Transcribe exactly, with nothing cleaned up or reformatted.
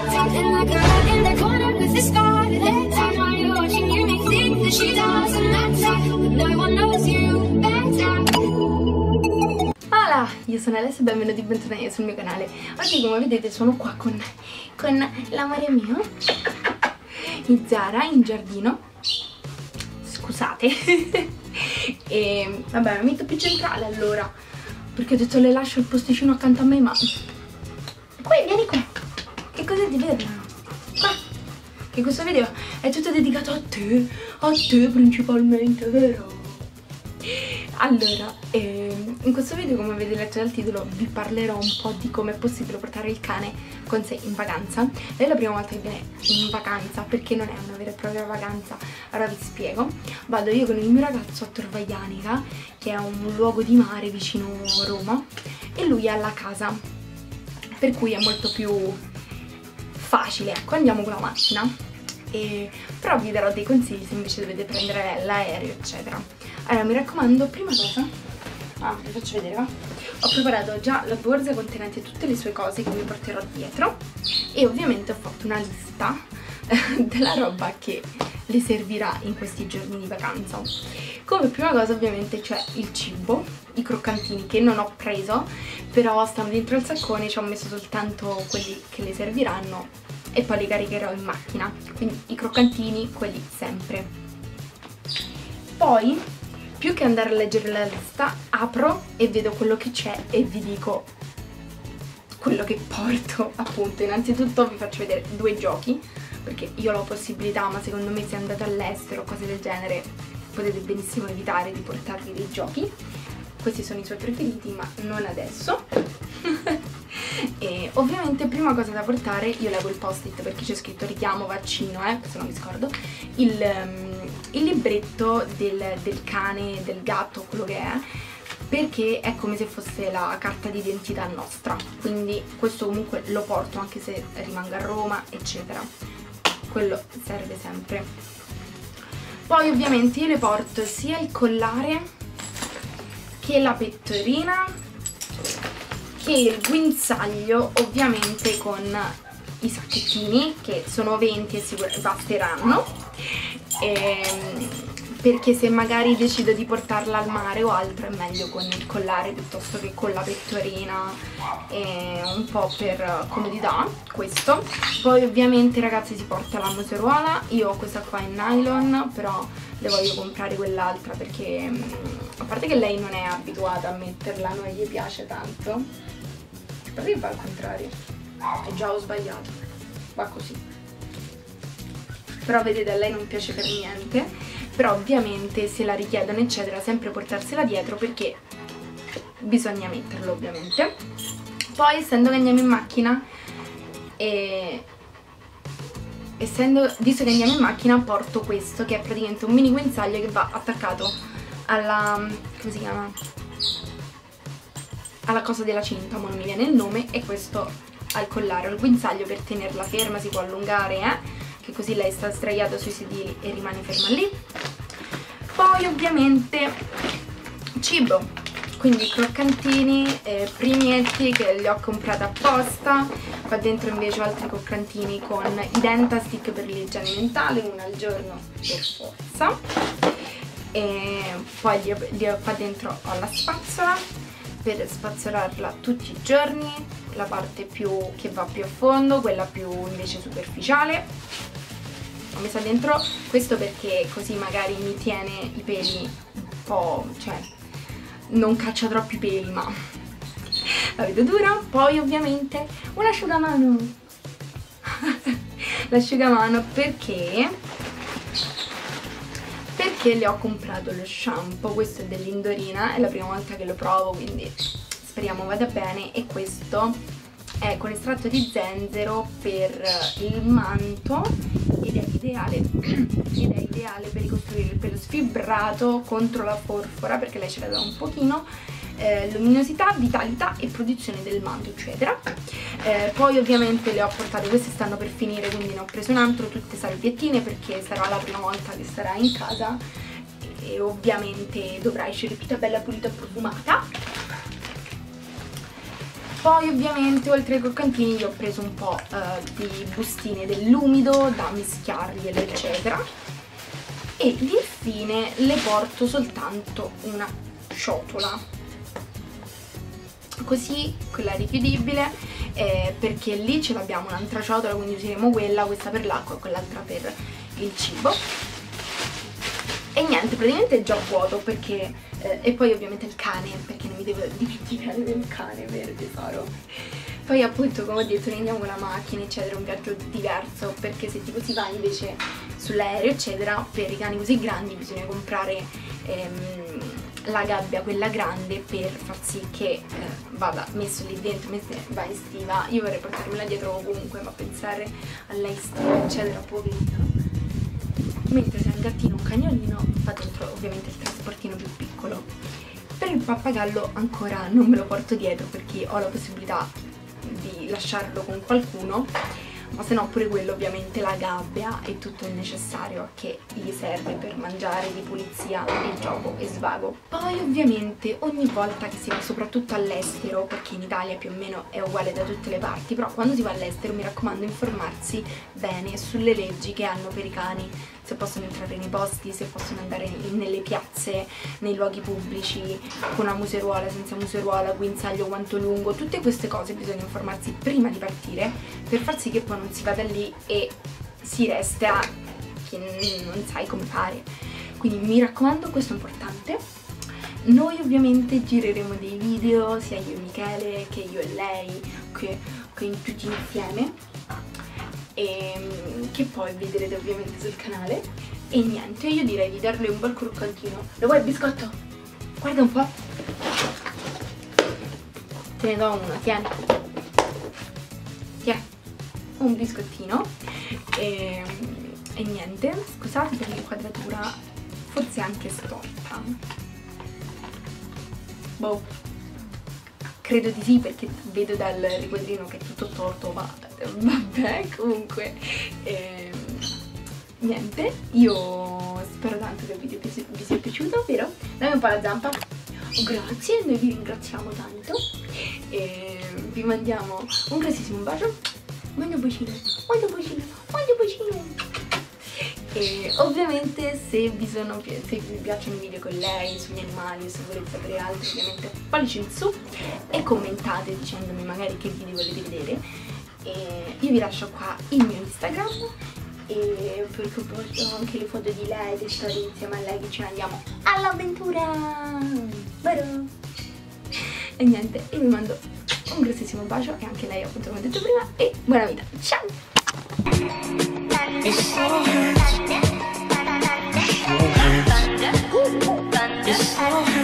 Something like a rat in the corner with a scar. That time while you're watching, you may think that she doesn't matter, but no one knows you better. Hola, io sono Alessia e benvenuti bentornati sul mio canale. Oggi, come vedete, sono qua con, con l'amore mio, in Zara, in giardino. Scusate. E vabbè, mi metto più centrale allora, perché ho detto le lascio il posticino accanto a me, ma qui, vieni qua, che cosa ti vedo? Qua, che questo video è tutto dedicato a te, a te principalmente, vero? Allora, ehm, in questo video, come avete letto dal titolo, vi parlerò un po' di come è possibile portare il cane con sé in vacanza. È la prima volta che viene in vacanza, perché non è una vera e propria vacanza. Ora vi spiego. Vado io con il mio ragazzo a Torvaianica, che è un luogo di mare vicino Roma, e lui ha la casa, per cui è molto più facile. Ecco, andiamo con la macchina, e però vi darò dei consigli se invece dovete prendere l'aereo, eccetera. Allora, mi raccomando, prima cosa, ah, vi faccio vedere, va? Ho preparato già la borsa contenente tutte le sue cose che mi porterò dietro, e ovviamente ho fatto una lista della roba che le servirà in questi giorni di vacanza. Come prima cosa ovviamente c'è il cibo, i croccantini che non ho preso, però stanno dentro il saccone, ci ho messo soltanto quelli che le serviranno e poi li caricherò in macchina, quindi i croccantini, quelli sempre. Poi, più che andare a leggere la lista, apro e vedo quello che c'è e vi dico quello che porto. Appunto, innanzitutto vi faccio vedere due giochi, perché io ho la possibilità, ma secondo me se andate all'estero o cose del genere potete benissimo evitare di portarvi dei giochi. Questi sono i suoi preferiti, ma non adesso. E ovviamente prima cosa da portare, io leggo il post-it perché c'è scritto richiamo vaccino, eh, se non mi scordo, il, um, il libretto del, del cane, del gatto, quello che è, perché è come se fosse la carta d'identità nostra, quindi questo comunque lo porto anche se rimango a Roma, eccetera, quello serve sempre. Poi ovviamente io le porto sia il collare che la pettorina che il guinzaglio, ovviamente con i sacchettini che sono venti e sicuramente basteranno, ehm, perché se magari decido di portarla al mare o altro è meglio con il collare piuttosto che con la pettorina, e un po' per comodità questo. Poi ovviamente, ragazzi, si porta la museruola. Io ho questa qua in nylon, però le voglio comprare quell'altra perché a parte che lei non è abituata a metterla, non gli piace tanto. Perché va al contrario? E già ho sbagliato, va così. Però vedete, a lei non piace per niente. Però ovviamente se la richiedono eccetera, sempre portarsela dietro perché bisogna metterlo ovviamente. Poi, essendo che andiamo in macchina e essendo visto che andiamo in macchina, porto questo che è praticamente un mini guinzaglio che va attaccato alla, come si chiama? alla cosa della cinta, ma non mi viene il nome, e questo al collare. Il guinzaglio per tenerla ferma, si può allungare, eh? Che così lei sta sdraiata sui sedili e rimane ferma lì. Poi ovviamente cibo, quindi croccantini, eh, prignetti che li ho comprati apposta. Qua dentro invece ho altri croccantini con i Dentastick per l'igiene mentale, uno al giorno per forza. E poi li ho, li ho, qua dentro ho la spazzola per spazzolarla tutti i giorni, la parte più che va più a fondo, quella più invece superficiale. Ho messo dentro questo perché così magari mi tiene i peli un po', cioè non caccia troppi peli, ma la vedo dura. Poi ovviamente un asciugamano. L'asciugamano perché perché le ho comprato lo shampoo. Questo è dell'Indorina, è la prima volta che lo provo, quindi speriamo vada bene. E questo è con estratto di zenzero per il manto ed è ideale, ed è ideale per ricostruire il pelo sfibrato contro la forfora, perché lei ce l'ha da un pochino, eh, luminosità, vitalità e produzione del manto, eccetera. Eh, poi ovviamente le ho portate, queste stanno per finire, quindi ne ho preso un altro, tutte salviettine, perché sarà la prima volta che sarà in casa e ovviamente dovrà essere tutta bella pulita e profumata. Poi ovviamente oltre ai croccantini gli ho preso un po' eh, di bustine dell'umido da mischiargliele eccetera, e infine le porto soltanto una ciotola, così quella richiudibile, eh, perché lì ce l'abbiamo un'altra ciotola, quindi useremo quella, questa per l'acqua e quell'altra per il cibo. E niente, praticamente è già vuoto perché eh, e poi ovviamente il cane, perché non mi devo dimenticare del cane, vero tesoro. Poi appunto, come ho detto, noi andiamo con la macchina eccetera, un viaggio diverso, perché se tipo si va invece sull'aereo eccetera, per i cani così grandi bisogna comprare ehm, la gabbia, quella grande, per far sì che eh, vada messo lì dentro mentre va in stiva. Io vorrei portarmela dietro ovunque, ma pensare a lei stiva eccetera, poverina, no? Mentre se è un gattino o un cagnolino va dentro ovviamente il trasportino più piccolo. Per il pappagallo ancora non me lo porto dietro perché ho la possibilità di lasciarlo con qualcuno, ma se no pure quello ovviamente, la gabbia e tutto il necessario che gli serve per mangiare, di pulizia e gioco e svago. Poi ovviamente ogni volta che si va, soprattutto all'estero, perché in Italia più o meno è uguale da tutte le parti, però quando si va all'estero mi raccomando informarsi bene sulle leggi che hanno per i cani, se possono entrare nei posti, se possono andare nelle piazze, nei luoghi pubblici, con una museruola, senza museruola, guinzaglio quanto lungo, tutte queste cose bisogna informarsi prima di partire, per far sì che poi non si vada lì e si resta che non sai come fare. Quindi mi raccomando, questo è importante. Noi ovviamente gireremo dei video, sia io e Michele, che io e lei, che, che tutti insieme, e che poi vedrete ovviamente sul canale. E niente, io direi di darle un bel croccantino. Lo vuoi il biscotto? Guarda un po'. Te ne do uno, tieni. Tieni, un biscottino. E, e niente, scusate per l'inquadratura, forse anche storta. Boh, credo di sì perché vedo dal riquadrino che è tutto torto, ma vabbè, comunque ehm, niente, io spero tanto che il video vi, vi sia piaciuto, vero? Dammi un po' la zampa. Oh, grazie, noi vi ringraziamo tanto e vi mandiamo un grossissimo bacio. Manda bacino, manda bacino, manda bacino. E ovviamente se vi, sono, se vi piacciono i video con lei sugli animali o se volete sapere altro, ovviamente pollice in su e commentate dicendomi magari che video volete vedere. E io vi lascio qua il mio Instagram, e perché posto anche le foto di lei, le storie insieme a lei che ce ne andiamo all'avventura. E niente, io vi mando un grossissimo bacio e anche lei appunto come ho detto prima, e buona vita, ciao! It's so hurt. It's so hurt. It's so hurt.